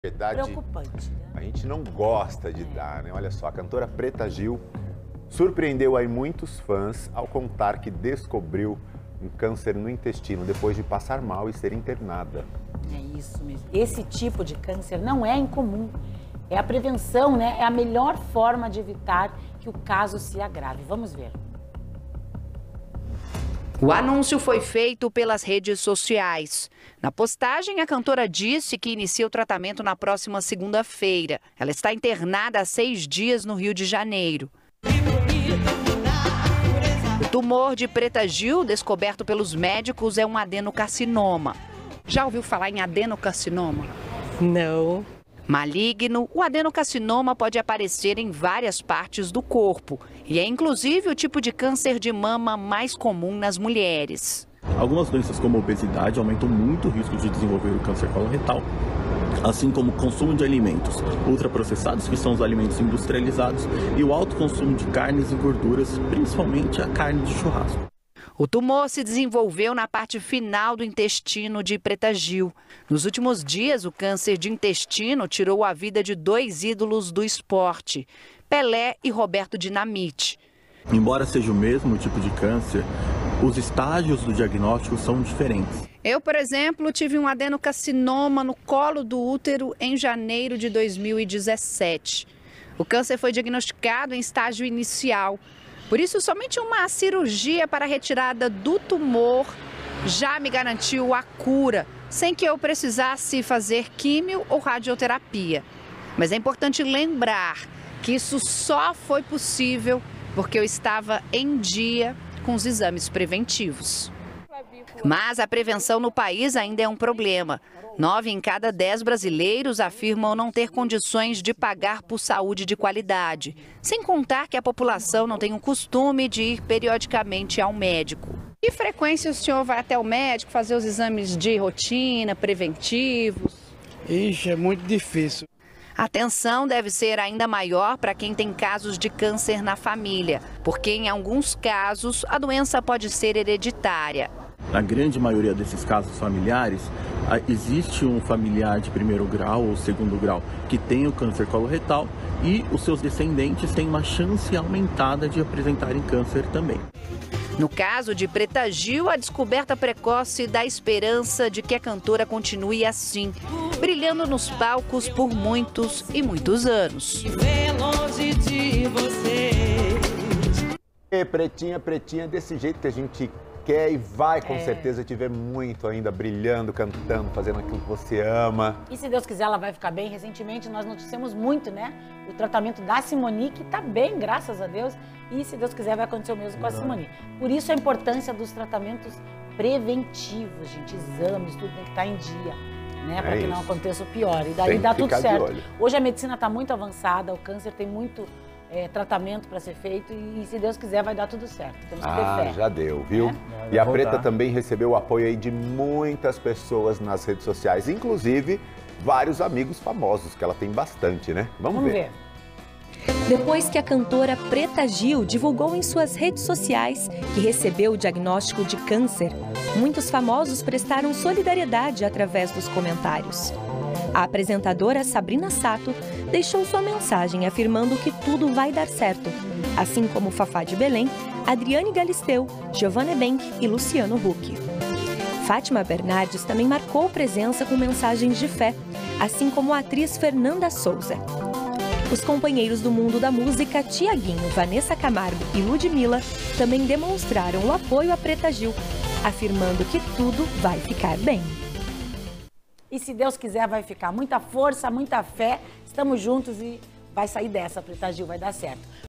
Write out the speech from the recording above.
Verdade, preocupante, né? a gente não gosta de dar, né? Olha só, a cantora Preta Gil surpreendeu aí muitos fãs ao contar que descobriu um câncer no intestino depois de passar mal e ser internada. É isso mesmo. Esse tipo de câncer não é incomum. É a prevenção, né? É a melhor forma de evitar que o caso se agrave. Vamos ver. O anúncio foi feito pelas redes sociais. Na postagem, a cantora disse que inicia o tratamento na próxima segunda-feira. Ela está internada há 6 dias no Rio de Janeiro. O tumor de Preta Gil, descoberto pelos médicos, é um adenocarcinoma. Já ouviu falar em adenocarcinoma? Não. Maligno, o adenocarcinoma pode aparecer em várias partes do corpo e é inclusive o tipo de câncer de mama mais comum nas mulheres. Algumas doenças como a obesidade aumentam muito o risco de desenvolver o câncer coloretal, assim como o consumo de alimentos ultraprocessados, que são os alimentos industrializados, e o alto consumo de carnes e gorduras, principalmente a carne de churrasco. O tumor se desenvolveu na parte final do intestino de Preta Gil. Nos últimos dias, o câncer de intestino tirou a vida de 2 ídolos do esporte, Pelé e Roberto Dinamite. Embora seja o mesmo tipo de câncer, os estágios do diagnóstico são diferentes. Eu, por exemplo, tive um adenocarcinoma no colo do útero em janeiro de 2017. O câncer foi diagnosticado em estágio inicial. Por isso, somente uma cirurgia para a retirada do tumor já me garantiu a cura, sem que eu precisasse fazer químio ou radioterapia. Mas é importante lembrar que isso só foi possível porque eu estava em dia com os exames preventivos. Mas a prevenção no país ainda é um problema. 9 em cada 10 brasileiros afirmam não ter condições de pagar por saúde de qualidade. Sem contar que a população não tem o costume de ir periodicamente ao médico. Que frequência o senhor vai até o médico fazer os exames de rotina, preventivos? Ixi, é muito difícil. A atenção deve ser ainda maior para quem tem casos de câncer na família, porque em alguns casos a doença pode ser hereditária. Na grande maioria desses casos familiares, existe um familiar de 1º grau ou 2º grau que tem o câncer coloretal e os seus descendentes têm uma chance aumentada de apresentarem câncer também. No caso de Preta Gil, a descoberta precoce dá esperança de que a cantora continue assim, brilhando nos palcos por muitos e muitos anos. E pretinha, pretinha, desse jeito que a gente quer e vai com certeza te ver muito ainda brilhando, cantando, fazendo aquilo que você ama. E se Deus quiser, ela vai ficar bem. Recentemente nós noticiamos muito, né? O tratamento da Simone, que tá bem, graças a Deus. E se Deus quiser, vai acontecer o mesmo com a Simone. Por isso a importância dos tratamentos preventivos, gente. Exames, tudo tem que estar em dia, né? Para que não aconteça o pior. E daí dá tudo certo. Hoje a medicina está muito avançada, o câncer tem muito tratamento para ser feito e se Deus quiser vai dar tudo certo. Temos que ter fé. Já deu, viu? E a Preta também recebeu o apoio aí de muitas pessoas nas redes sociais, inclusive vários amigos famosos, que ela tem bastante, né? Vamos ver. Depois que a cantora Preta Gil divulgou em suas redes sociais que recebeu o diagnóstico de câncer, muitos famosos prestaram solidariedade através dos comentários. A apresentadora Sabrina Sato deixou sua mensagem afirmando que tudo vai dar certo, assim como Fafá de Belém, Adriane Galisteu, Giovanna Ebenck e Luciano Huck. Fátima Bernardes também marcou presença com mensagens de fé, assim como a atriz Fernanda Souza. Os companheiros do mundo da música Tiaguinho, Vanessa Camargo e Ludmilla também demonstraram o apoio a Preta Gil, afirmando que tudo vai ficar bem. E se Deus quiser, vai ficar. Muita força, muita fé. Estamos juntos e vai sair dessa, Preta Gil, vai dar certo.